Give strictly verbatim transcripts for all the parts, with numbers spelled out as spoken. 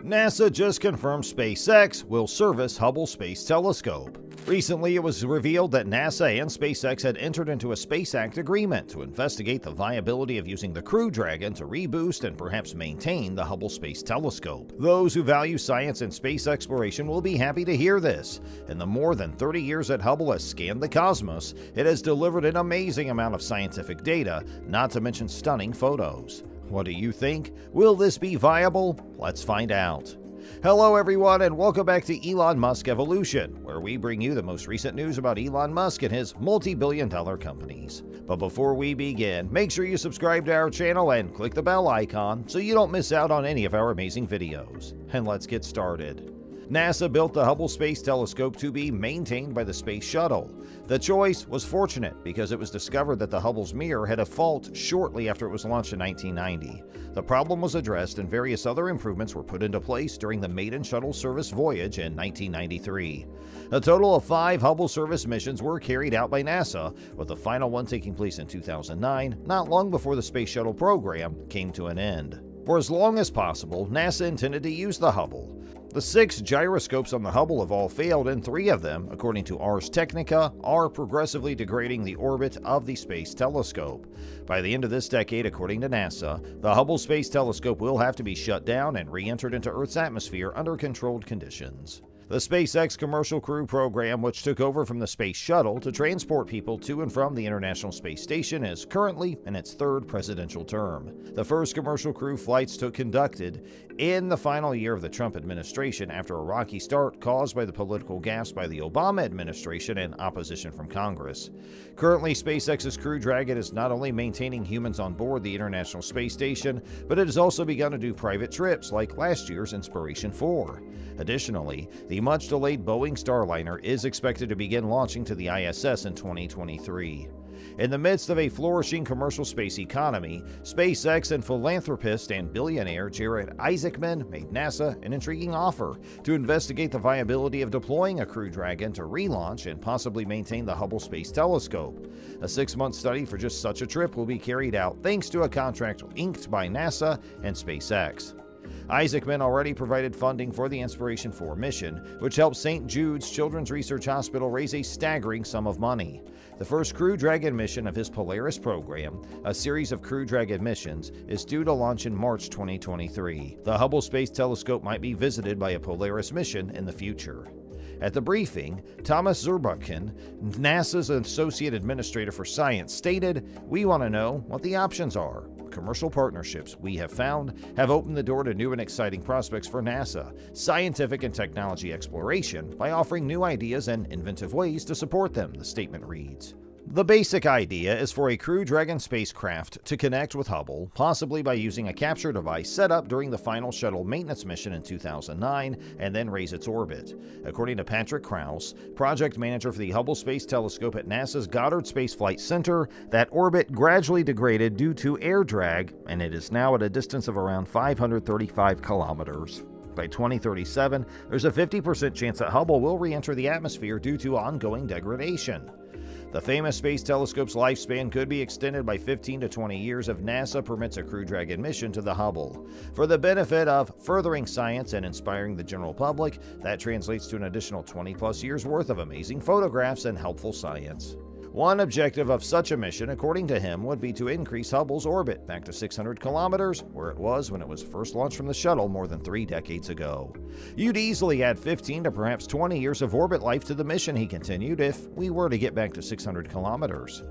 NASA just confirmed SpaceX will service Hubble Space Telescope. Recently, it was revealed that NASA and SpaceX had entered into a Space Act agreement to investigate the viability of using the Crew Dragon to reboost and perhaps maintain the Hubble Space Telescope. Those who value science and space exploration will be happy to hear this. In the more than thirty years that Hubble has scanned the cosmos, it has delivered an amazing amount of scientific data, not to mention stunning photos. What do you think? Will this be viable? Let's find out. Hello everyone and welcome back to Elon Musk Evolution, where we bring you the most recent news about Elon Musk and his multi-billion dollar companies. But before we begin, make sure you subscribe to our channel and click the bell icon so you don't miss out on any of our amazing videos. And let's get started. NASA built the Hubble Space Telescope to be maintained by the Space Shuttle. The choice was fortunate because it was discovered that the Hubble's mirror had a fault shortly after it was launched in nineteen ninety. The problem was addressed and various other improvements were put into place during the maiden shuttle service voyage in nineteen ninety-three. A total of five Hubble service missions were carried out by NASA, with the final one taking place in two thousand nine, not long before the Space Shuttle program came to an end. For as long as possible, NASA intended to use the Hubble. The six gyroscopes on the Hubble have all failed, and three of them, according to Ars Technica, are progressively degrading the orbit of the Space Telescope. By the end of this decade, according to NASA, the Hubble Space Telescope will have to be shut down and re-entered into Earth's atmosphere under controlled conditions. The SpaceX Commercial Crew program, which took over from the Space Shuttle to transport people to and from the International Space Station, is currently in its third presidential term. The first commercial crew flights took conducted in the final year of the Trump administration after a rocky start caused by the political gaffes by the Obama administration and opposition from Congress. Currently, SpaceX's Crew Dragon is not only maintaining humans on board the International Space Station, but it has also begun to do private trips like last year's Inspiration four. Additionally, the much-delayed Boeing STARLINER is expected to begin launching to the I S S in twenty twenty-three. In the midst of a flourishing commercial space economy, SpaceX and philanthropist and billionaire Jared Isaacman made NASA an intriguing offer to investigate the viability of deploying a Crew Dragon to relaunch and possibly maintain the Hubble Space Telescope. A six-month study for just such a trip will be carried out thanks to a contract inked by NASA and SpaceX. Isaacman already provided funding for the Inspiration four mission, which helped Saint Jude's Children's Research Hospital raise a staggering sum of money. The first Crew Dragon mission of his Polaris program, a series of Crew Dragon missions, is due to launch in March twenty twenty-three. The Hubble Space Telescope might be visited by a Polaris mission in the future. At the briefing, Thomas ZURBURCHEN, NASA's Associate Administrator for Science, stated, "We want to know what the options are. Commercial partnerships, we have found, have opened the door to new and exciting prospects for NASA, scientific and technology exploration, by offering new ideas and inventive ways to support them," the statement reads. The basic idea is for a Crew Dragon spacecraft to connect with Hubble, possibly by using a capture device set up during the final shuttle maintenance mission in two thousand nine, and then raise its orbit. According to Patrick CROUSE, project manager for the Hubble Space Telescope at NASA's Goddard Space Flight Center, that orbit gradually degraded due to air drag, and it is now at a distance of around five hundred thirty-five kilometers. By twenty thirty-seven, there's a fifty percent chance that Hubble will re-enter the atmosphere due to ongoing degradation. The famous Space Telescope's lifespan could be extended by fifteen to twenty years if NASA permits a Crew Dragon mission to the Hubble. For the benefit of furthering science and inspiring the general public, that translates to an additional twenty plus years worth of amazing photographs and helpful science. One objective of such a mission, according to him, would be to increase Hubble's orbit back to six hundred kilometers, where it was when it was first launched from the shuttle more than three decades ago. "You'd easily add fifteen to perhaps twenty years of orbit life to the mission," he continued, "if we were to get back to six hundred kilometers.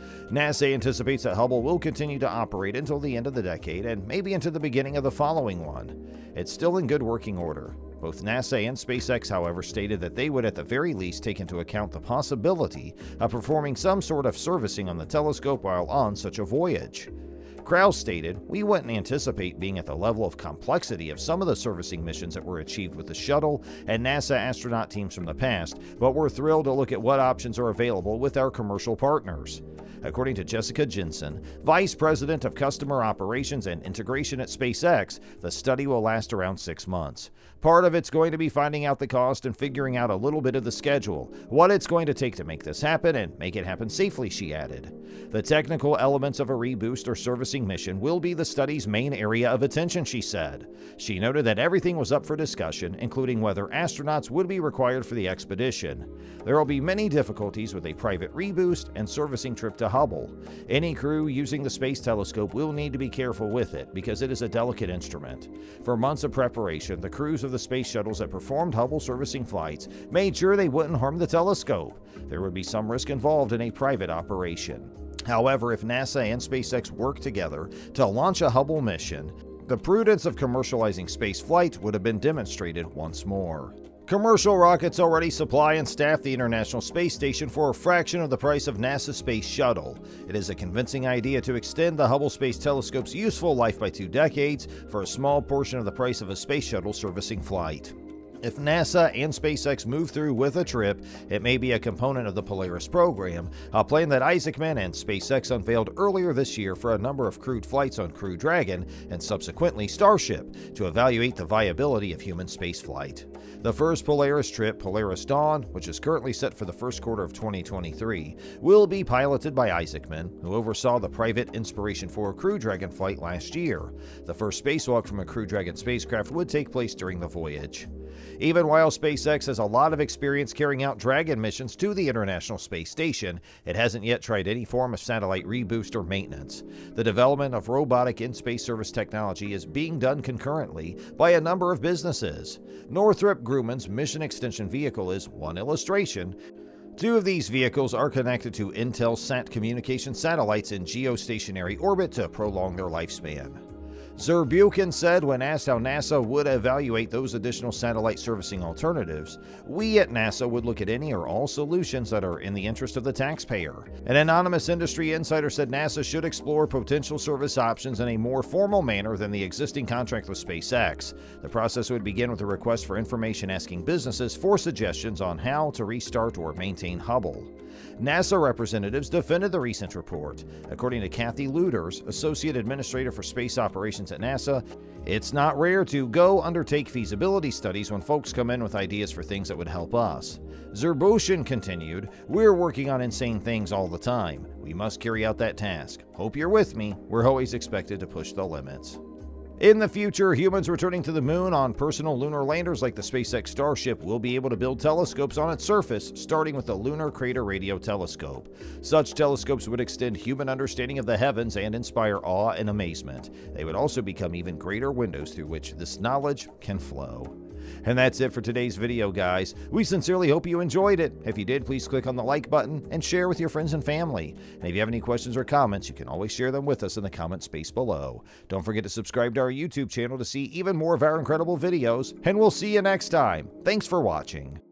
NASA anticipates that Hubble will continue to operate until the end of the decade and maybe into the beginning of the following one. It's still in good working order. Both NASA and SpaceX, however, stated that they would at the very least take into account the possibility of performing some sort of servicing on the telescope while on such a voyage. CROUSE stated, "We wouldn't anticipate being at the level of complexity of some of the servicing missions that were achieved with the shuttle and NASA astronaut teams from the past, but we're thrilled to look at what options are available with our commercial partners." According to Jessica Jensen, Vice President of Customer Operations and Integration at SpaceX, the study will last around six months. Part of it's going to be finding out the cost and figuring out a little bit of the schedule, what it's going to take to make this happen and make it happen safely, she added. The technical elements of a reboost or servicing mission will be the study's main area of attention, she said. She noted that everything was up for discussion, including whether astronauts would be required for the expedition. There will be many difficulties with a private reboost and servicing trip to Hubble. Any crew using the Space Telescope will need to be careful with it because it is a delicate instrument. For months of preparation, the crews of the space shuttles that performed Hubble servicing flights made sure they wouldn't harm the telescope. There would be some risk involved in a private operation. However, if NASA and SpaceX work together to launch a Hubble mission, the prudence of commercializing space flight would have been demonstrated once more. Commercial rockets already supply and staff the International Space Station for a fraction of the price of NASA's Space Shuttle. It is a convincing idea to extend the Hubble Space Telescope's useful life by two decades for a small portion of the price of a space shuttle servicing flight. If NASA and SpaceX move through with a trip, it may be a component of the Polaris program, a plan that ISAACMAN and SpaceX unveiled earlier this year for a number of crewed flights on Crew Dragon and subsequently Starship to evaluate the viability of human spaceflight. The first Polaris trip, Polaris Dawn, which is currently set for the first quarter of twenty twenty-three, will be piloted by ISAACMAN, who oversaw the private Inspiration four Crew Dragon flight last year. The first spacewalk from a Crew Dragon spacecraft would take place during the voyage. Even while SpaceX has a lot of experience carrying out Dragon missions to the International Space Station, it hasn't yet tried any form of satellite reboost or maintenance. The development of robotic in-space service technology is being done concurrently by a number of businesses. Northrop Grumman's Mission Extension Vehicle is one illustration. Two of these vehicles are connected to Intelsat communication satellites in geostationary orbit to prolong their lifespan. ZURBURCHEN said when asked how NASA would evaluate those additional satellite servicing alternatives, "We at NASA would look at any or all solutions that are in the interest of the taxpayer." An anonymous industry insider said NASA should explore potential service options in a more formal manner than the existing contract with SpaceX. The process would begin with a request for information asking businesses for suggestions on how to restart or maintain Hubble. NASA representatives defended the recent report. According to Kathy LUEDERS, Associate Administrator for Space Operations at NASA, "It's not rare to go undertake feasibility studies when folks come in with ideas for things that would help us." ZURBURCHEN continued, "We're working on insane things all the time. We must carry out that task. Hope you're with me. We're always expected to push the limits." In the future, humans returning to the moon on personal lunar landers like the SpaceX Starship will be able to build telescopes on its surface, starting with the Lunar Crater Radio Telescope. Such telescopes would extend human understanding of the heavens and inspire awe and amazement. They would also become even greater windows through which this knowledge can flow. And that's it for today's video, guys. We sincerely hope you enjoyed it. If you did, please click on the like button and share with your friends and family. And if you have any questions or comments, you can always share them with us in the comment space below. Don't forget to subscribe to our YouTube channel to see even more of our incredible videos, and we'll see you next time. Thanks for watching.